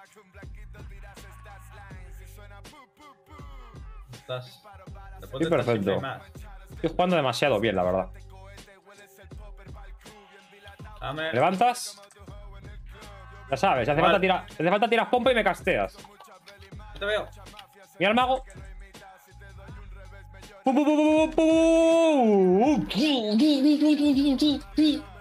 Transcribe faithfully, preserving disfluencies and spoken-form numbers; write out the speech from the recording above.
Estás. Sí, perfecto. Estoy jugando demasiado bien, la verdad. Dame. ¿Me levantas? Ya sabes, si hace, Vale. falta tirar, si hace falta tiras pompa y me casteas. No te veo. Mira al mago. ¡Pum, pum, pum, pum, pum!